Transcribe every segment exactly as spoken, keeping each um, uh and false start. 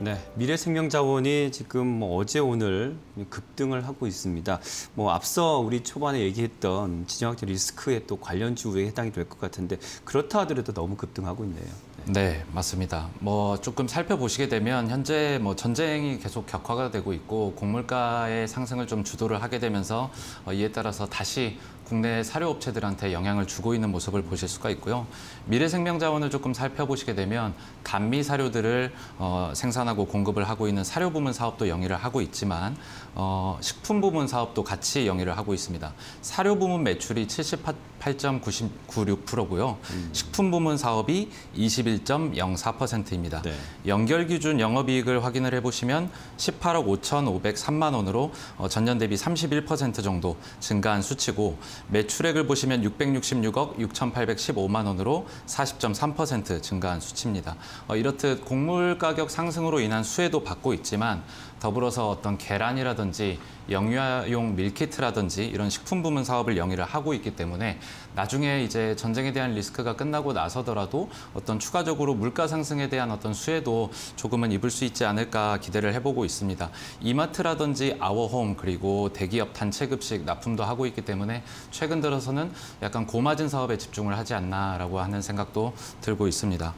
네, 미래생명자원이 지금 뭐 어제 오늘 급등을 하고 있습니다. 뭐 앞서 우리 초반에 얘기했던 지정학적 리스크에 또 관련주에 해당이 될 것 같은데 그렇다 하더라도 너무 급등하고 있네요. 네. 네, 맞습니다. 뭐 조금 살펴보시게 되면 현재 뭐 전쟁이 계속 격화가 되고 있고 곡물가의 상승을 좀 주도를 하게 되면서 어, 이에 따라서 다시 국내 사료업체들한테 영향을 주고 있는 모습을 보실 수가 있고요. 미래생명자원을 조금 살펴보시게 되면 단미 사료들을 어, 생산하고 공급을 하고 있는 사료 부문 사업도 영위를 하고 있지만 어, 식품 부문 사업도 같이 영위를 하고 있습니다. 사료 부문 매출이 칠십팔 점 구육 퍼센트고요. 음. 식품 부문 사업이 이십일 점 영사 퍼센트입니다. 네. 연결 기준 영업이익을 확인을 해보시면 십팔억 오천오백삼만 원으로 어, 전년 대비 삼십일 퍼센트 정도 증가한 수치고 매출액을 보시면 육백육십육억 육천팔백십오만 원으로 사십 점 삼 퍼센트 증가한 수치입니다. 어, 이렇듯 곡물 가격 상승으로 인한 수혜도 받고 있지만 더불어서 어떤 계란이라든지 영유아용 밀키트라든지 이런 식품 부문 사업을 영위를 하고 있기 때문에 나중에 이제 전쟁에 대한 리스크가 끝나고 나서더라도 어떤 추가적으로 물가 상승에 대한 어떤 수혜도 조금은 입을 수 있지 않을까 기대를 해보고 있습니다. 이마트라든지 아워홈 그리고 대기업 단체급식 납품도 하고 있기 때문에 최근 들어서는 약간 고마진 사업에 집중을 하지 않나라고 하는 생각도 들고 있습니다.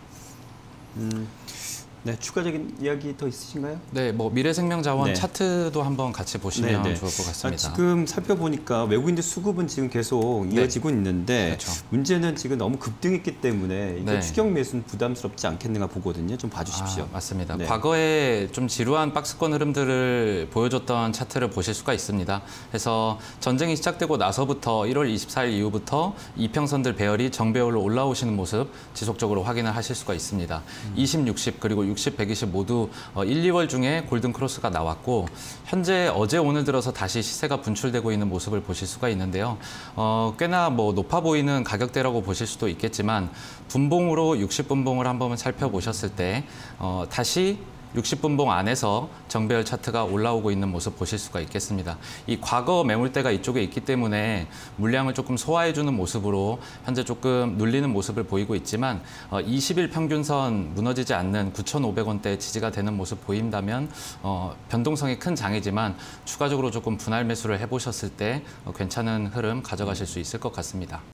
음. 네, 추가적인 이야기 더 있으신가요? 네, 뭐 미래생명자원 네. 차트도 한번 같이 보시면 네네. 좋을 것 같습니다. 아, 지금 살펴보니까 외국인들 수급은 지금 계속 이어지고 네. 있는데 그렇죠. 문제는 지금 너무 급등했기 때문에 이게 네. 추격 매수는 부담스럽지 않겠는가 보거든요. 좀 봐주십시오. 아, 맞습니다. 네. 과거에 좀 지루한 박스권 흐름들을 보여줬던 차트를 보실 수가 있습니다. 그래서 전쟁이 시작되고 나서부터 일월 이십사일 이후부터 이평선들 배열이 정배열로 올라오시는 모습 지속적으로 확인을 하실 수가 있습니다. 음. 이십, 육십 그리고 육십, 백이십 모두 일, 이월 중에 골든 크로스가 나왔고 현재 어제 오늘 들어서 다시 시세가 분출되고 있는 모습을 보실 수가 있는데요. 어, 꽤나 뭐 높아 보이는 가격대라고 보실 수도 있겠지만 분봉으로 육십 분봉을 한번 살펴보셨을 때 어, 다시 육십 분봉 안에서 정배열 차트가 올라오고 있는 모습 보실 수가 있겠습니다. 이 과거 매물대가 이쪽에 있기 때문에 물량을 조금 소화해주는 모습으로 현재 조금 눌리는 모습을 보이고 있지만 어, 이십 일 평균선 무너지지 않는 구천오백 원대 지지가 되는 모습 보인다면 어, 변동성이 큰 장이지만 추가적으로 조금 분할 매수를 해보셨을 때 어, 괜찮은 흐름 가져가실 수 있을 것 같습니다.